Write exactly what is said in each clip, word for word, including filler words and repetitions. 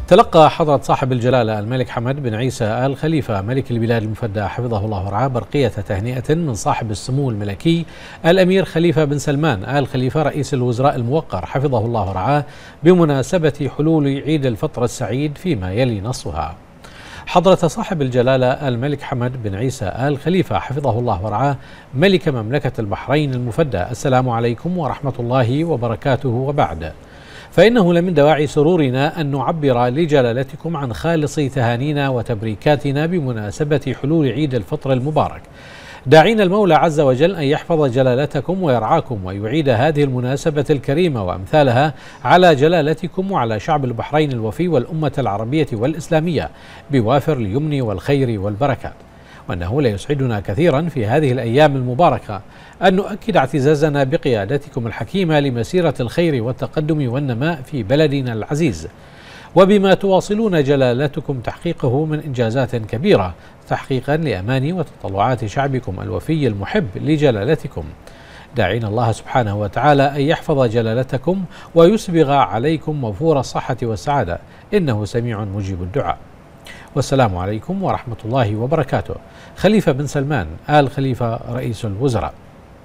تلقى حضرة صاحب الجلالة الملك حمد بن عيسى آل خليفة ملك البلاد المفدى حفظه الله ورعاه برقية تهنئة من صاحب السمو الملكي الأمير خليفة بن سلمان آل خليفة رئيس الوزراء الموقر حفظه الله ورعاه بمناسبة حلول عيد الفطر السعيد فيما يلي نصها. حضرة صاحب الجلالة الملك حمد بن عيسى آل خليفة حفظه الله ورعاه ملك مملكة البحرين المفدى، السلام عليكم ورحمة الله وبركاته. وبعد، فإنه لمن دواعي سرورنا أن نعبر لجلالتكم عن خالص تهانينا وتبريكاتنا بمناسبة حلول عيد الفطر المبارك، داعين المولى عز وجل أن يحفظ جلالتكم ويرعاكم ويعيد هذه المناسبة الكريمة وأمثالها على جلالتكم وعلى شعب البحرين الوفي والأمة العربية والإسلامية بوافر اليمن والخير والبركات. وأنه ليسعدنا كثيرا في هذه الأيام المباركة أن نؤكد اعتزازنا بقيادتكم الحكيمة لمسيرة الخير والتقدم والنماء في بلدنا العزيز، وبما تواصلون جلالتكم تحقيقه من إنجازات كبيرة تحقيقا لأماني وتطلعات شعبكم الوفي المحب لجلالتكم، داعين الله سبحانه وتعالى أن يحفظ جلالتكم ويسبغ عليكم موفور الصحة والسعادة، إنه سميع مجيب الدعاء. والسلام عليكم ورحمة الله وبركاته. خليفة بن سلمان آل خليفة رئيس الوزراء.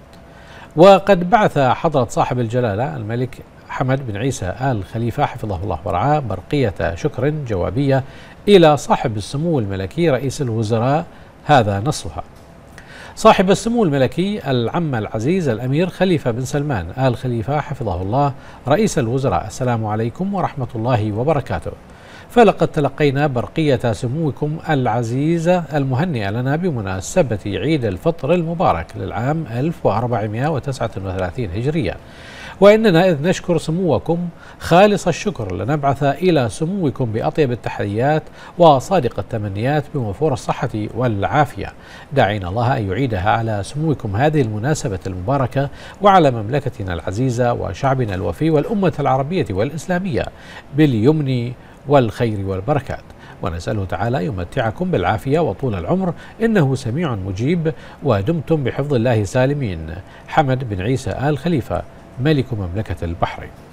وقد بعث حضرة صاحب الجلالة الملك حمد بن عيسى آل خليفة حفظه الله ورعاه برقية شكر جوابية إلى صاحب السمو الملكي رئيس الوزراء، هذا نصها. صاحب السمو الملكي العم العزيز الأمير خليفة بن سلمان آل خليفة حفظه الله رئيس الوزراء، السلام عليكم ورحمة الله وبركاته. فلقد تلقينا برقية سموكم العزيزة المهنئة لنا بمناسبة عيد الفطر المبارك للعام ألف وأربعمائة وتسعة وثلاثين هجرية، وإننا إذ نشكر سموكم خالص الشكر لنبعث إلى سموكم بأطيب التحيات وصادق التمنيات بوفور الصحة والعافية، داعين الله أن يعيدها على سموكم هذه المناسبة المباركة وعلى مملكتنا العزيزة وشعبنا الوفي والأمة العربية والإسلامية باليمن والخير والبركات، ونسأله تعالى يمتعكم بالعافية وطول العمر، إنه سميع مجيب، ودمتم بحفظ الله سالمين. حمد بن عيسى آل خليفة ملك مملكة البحرين.